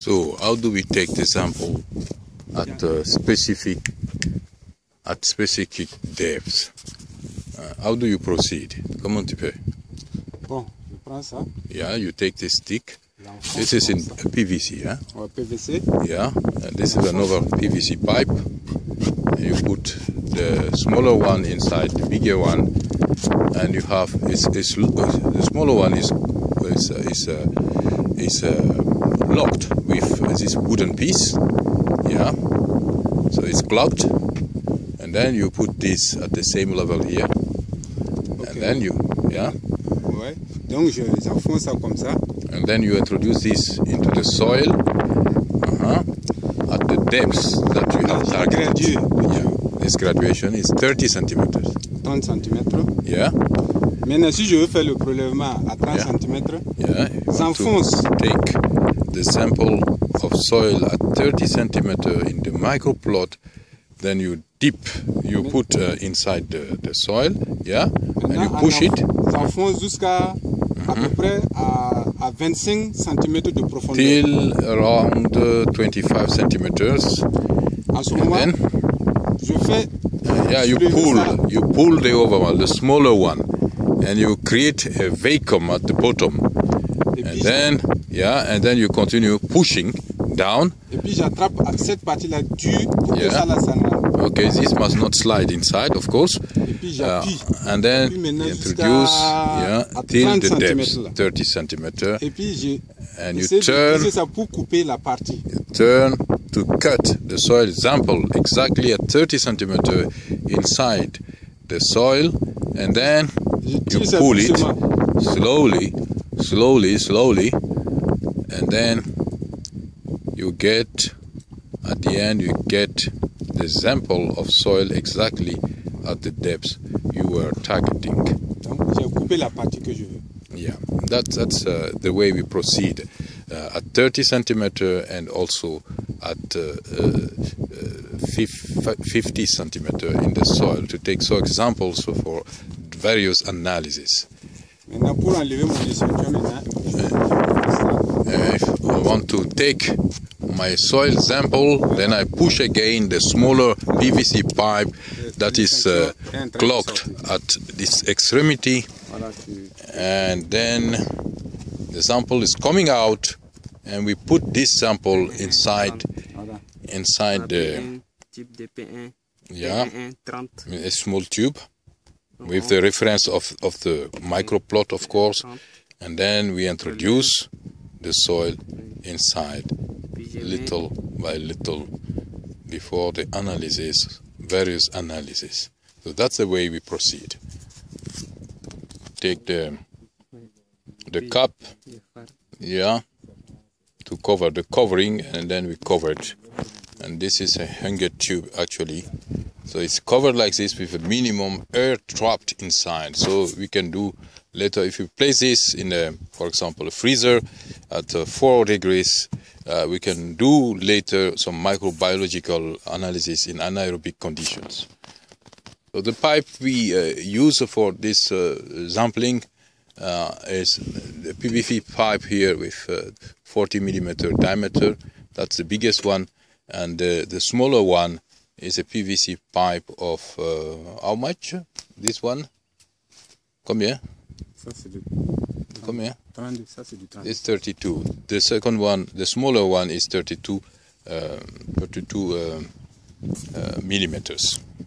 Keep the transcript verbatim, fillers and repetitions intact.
So how do we take the sample at uh, specific at specific depths? Uh, how do you proceed? Comment tu fais? Bon, je prends ça. Yeah, you take this stick. This is in P V C, yeah? Or P V C. Yeah, and this is another P V C pipe. You put the smaller one inside the bigger one, and you have it's, it's the smaller one is is uh, is uh, is uh, locked with this wooden piece. Yeah, so it's clogged, and then you put this at the same level here, okay. And then you yeah. Ouais. Donc je j'enfonce ça comme ça. And then you introduce this into the soil uh-huh, at the depths that you have targeted. Yeah. This graduation is thirty centimeters. trente centimètres. Yeah. Maintenant, si je veux faire le prélèvement à trente Yeah. centimètres, Yeah. j'enfonce. Take the sample of soil at thirty centimeters in the microplot, then you dip, you put uh, inside the, the soil, yeah, and you push it. J'enfonce jusqu'à à peu près à, à vingt-cinq centimètres de profondeur. Till around uh, twenty-five centimeters. En ce moment, then, je fais. uh, yeah, you pull, you pull the overall, the smaller one, and you create a vacuum at the bottom. And then, yeah, and then you continue pushing down. Et puis j'attrape cette partie-là dure pour Yeah. que ça là, ça n'a- Okay, this must not slide inside, of course. Et puis j'appuie. Uh, and then Et puis maintenant you jusqu'à- introduce, yeah, à till trente the centimètres là. depth, thirty centimeters, Et puis j'ai and you essayé turn, d'utiliser ça pour couper la partie. turn to cut the soil sample exactly at thirty centimeters inside the soil, and then Je you tire ça pull it doucement. slowly, slowly, slowly, and then you get, at the end, you get the sample of soil exactly at the depth you were targeting. Donc j'ai coupé la partie que je veux. Yeah, that, that's uh, the way we proceed uh, at thirty centimeters and also at uh, uh, uh, fifty centimeters in the soil to take so examples for various analyses. Maintenant pour enlever mon échantillon maintenant. Uh, if I want to take my soil sample, then I push again the smaller P V C pipe that is uh, clogged at this extremity, Voilà, tu- and then the sample is coming out, and we put this sample inside voilà. inside the Type de P un, yeah P un trente. a small tube with the reference of of the microplot, of course, and then we introduce the soil inside Puis je mets little by little before the analysis, various analysis. So that's the way we proceed. Take the the cup, le phare. yeah, to cover the covering, and then we cover it. And this is a hanger tube actually. So it's covered like this with a minimum air trapped inside. So we can do later, if you place this in a, for example, a freezer at uh, four degrees, uh, we can do later some microbiological analysis in anaerobic conditions. So the pipe we uh, use for this uh, sampling uh, is the P V C pipe here with uh, forty millimeter diameter. That's the biggest one, and uh, the smaller one is a P V C pipe of uh, how much? This one? Combien? Ça c'est du Combien? trente, ça c'est du trente. It's thirty-two. The second one, the smaller one, is thirty-two, uh, thirty-two uh, uh, millimeters.